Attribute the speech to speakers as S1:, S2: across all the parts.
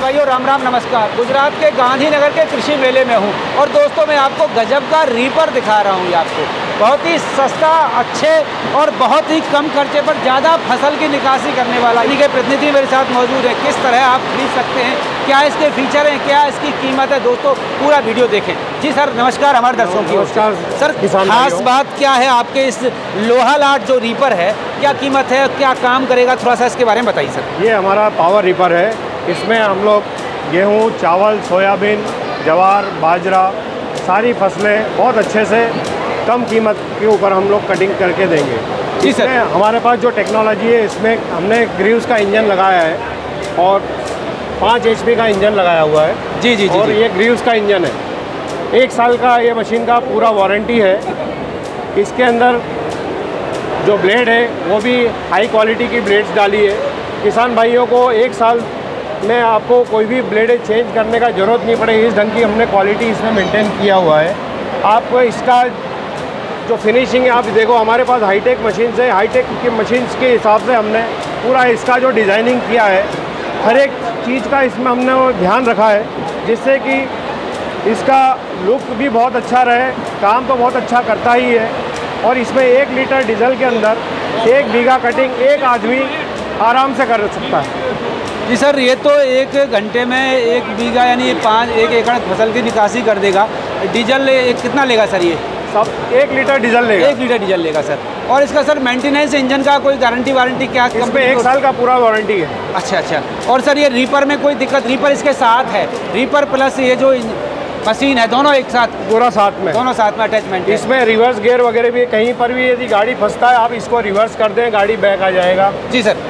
S1: भाइयों, राम राम नमस्कार। गुजरात के गांधीनगर के कृषि मेले में हूं और दोस्तों मैं आपको गजब का रीपर दिखा रहा हूं। ये आपको बहुत ही सस्ता, अच्छे और बहुत ही कम खर्चे पर ज़्यादा फसल की निकासी करने वाला इनके प्रतिनिधि मेरे साथ मौजूद है। किस तरह आप खरीद सकते हैं, क्या इसके फीचर हैं, क्या इसकी कीमत है, दोस्तों पूरा वीडियो देखें। जी सर नमस्कार, हमारे दर्शकों की
S2: नमस्कार
S1: सर। खास बात क्या है आपके इस लोहा लाट जो रीपर है, क्या कीमत है, क्या काम करेगा, थोड़ा सा इसके बारे में बताइए सर।
S2: ये हमारा पावर रीपर है। इसमें हम लोग गेहूँ, चावल, सोयाबीन, ज्वार, बाजरा, सारी फसलें बहुत अच्छे से कम कीमत के ऊपर हम लोग कटिंग करके देंगे।
S1: जी सर।
S2: हमारे पास जो टेक्नोलॉजी है, इसमें हमने ग्रीव्स का इंजन लगाया है और 5 HP का इंजन लगाया हुआ है।
S1: जी जी जी।
S2: और ये ग्रीव्स का इंजन है। 1 साल का ये मशीन का पूरा वारंटी है। इसके अंदर जो ब्लेड है वो भी हाई क्वालिटी की ब्लेड्स डाली है। किसान भाइयों को 1 साल में आपको कोई भी ब्लेड चेंज करने का ज़रूरत नहीं पड़ेगी। इस ढंग की हमने क्वालिटी इसमें मेंटेन किया हुआ है। आपको इसका जो फिनिशिंग है, आप देखो हमारे पास हाईटेक मशीन्स है। हाईटेक की मशीन्स के हिसाब से हमने पूरा इसका जो डिज़ाइनिंग किया है, हर एक चीज़ का इसमें हमने ध्यान रखा है, जिससे कि इसका लुक भी बहुत अच्छा रहे। काम तो बहुत अच्छा करता ही है। और इसमें 1 लीटर डीजल के अंदर 1 बीघा कटिंग एक आदमी आराम से कर सकता है।
S1: जी सर, ये तो 1 घंटे में 1 बीघा यानी 1 एकड़ फसल की निकासी कर देगा। डीजल कितना लेगा सर? ये
S2: सब 1 लीटर डीजल लेगा।
S1: 1 लीटर डीजल लेगा सर। और इसका सर मेंटेनेंस, इंजन का कोई गारंटी वारंटी क्या?
S2: इसमें 1 साल का पूरा वारंटी है।
S1: अच्छा अच्छा। और सर ये रीपर में कोई दिक्कत? रीपर इसके साथ है, रीपर प्लस ये जो मशीन है, दोनों एक साथ?
S2: पूरा साथ में,
S1: दोनों साथ में अटैचमेंट है।
S2: इसमें रिवर्स गियर वगैरह भी, कहीं पर भी यदि गाड़ी फंसता है आप इसको रिवर्स कर दें, गाड़ी बैक आ जाएगा।
S1: जी सर।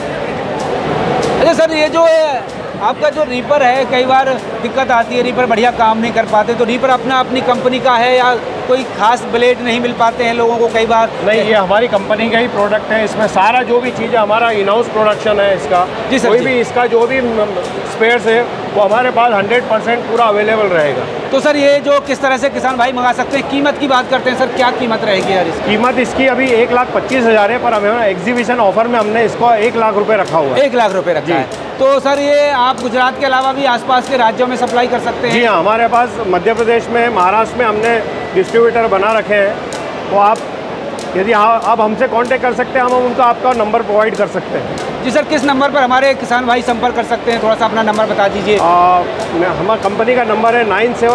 S1: अच्छा सर, ये जो है आपका जो रीपर है, कई बार दिक्कत आती है, रीपर बढ़िया काम नहीं कर पाते, तो रीपर अपनी कंपनी का है या कोई खास ब्लेड नहीं मिल पाते हैं लोगों को कई बार?
S2: नहीं, ये हमारी कंपनी का ही प्रोडक्ट है। इसमें सारा जो भी चीज़ है हमारा इन हाउस प्रोडक्शन है इसका।
S1: जी सर।
S2: कोई भी इसका जो भी स्पेयर्स है वो हमारे पास 100% पूरा अवेलेबल रहेगा।
S1: तो सर ये जो किस तरह से किसान भाई मंगा सकते हैं? कीमत की बात करते हैं सर, क्या कीमत रहेगी यार इसकी?
S2: कीमत इसकी अभी 1,25,000 है, पर हमें एग्जीबिशन ऑफर में हमने इसको 1 लाख रुपए रखा हुआ है।
S1: 1 लाख रुपए रखा है। तो सर ये आप गुजरात के अलावा भी आसपास के राज्यों में सप्लाई कर सकते हैं?
S2: जी हाँ, हमारे पास मध्य प्रदेश में, महाराष्ट्र में हमने डिस्ट्रीब्यूटर बना रखे हैं। तो आप यदि आप हमसे कांटेक्ट कर सकते हैं, हम उनको आपका नंबर प्रोवाइड कर सकते हैं।
S1: जी सर, किस नंबर पर हमारे किसान भाई संपर्क कर सकते हैं? थोड़ा सा अपना नंबर बता दीजिए।
S2: हमारा कंपनी का नंबर है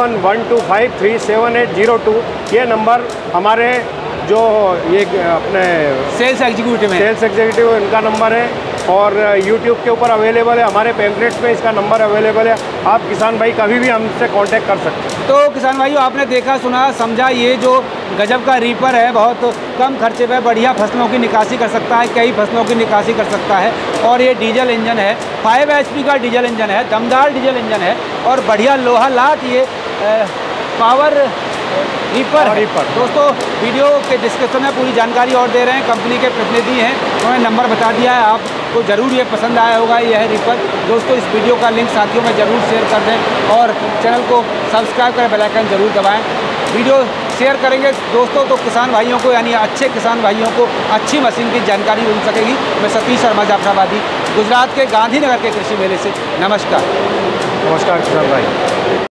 S2: 9712537802। ये नंबर हमारे जो ये अपने
S1: सेल्स एग्जीक्यूटिव
S2: इनका नंबर है। और यूट्यूब के ऊपर अवेलेबल है, हमारे पैम्पलेट्स में इसका नंबर अवेलेबल है। आप किसान भाई कभी भी हमसे कांटेक्ट कर सकते हैं।
S1: तो किसान भाइयों, आपने देखा, सुना, समझा, ये जो गजब का रीपर है, बहुत कम खर्चे पे बढ़िया फसलों की निकासी कर सकता है, कई फसलों की निकासी कर सकता है। और ये डीजल इंजन है, 5 HP का डीजल इंजन है, दमदार डीजल इंजन है और बढ़िया लोहा लाट ये पावर रीपर है। दोस्तों वीडियो के डिस्क्रिप्शन में पूरी जानकारी और दे रहे हैं, कंपनी के प्रतिनिधि हैं, उन्होंने नंबर बता दिया है। आपको ज़रूर ये पसंद आया होगा यह है रीपर। दोस्तों इस वीडियो का लिंक साथियों में ज़रूर शेयर कर दें और चैनल को सब्सक्राइब करें, बेल आइकन ज़रूर दबाएं। वीडियो शेयर करेंगे दोस्तों तो किसान भाइयों को, यानी अच्छे किसान भाइयों को अच्छी मशीन की जानकारी मिल सकेगी। मैं सतीश शर्मा जाफराबादी, गुजरात के गांधीनगर के कृषि मेले से। नमस्कार।
S2: नमस्कार किसान भाई।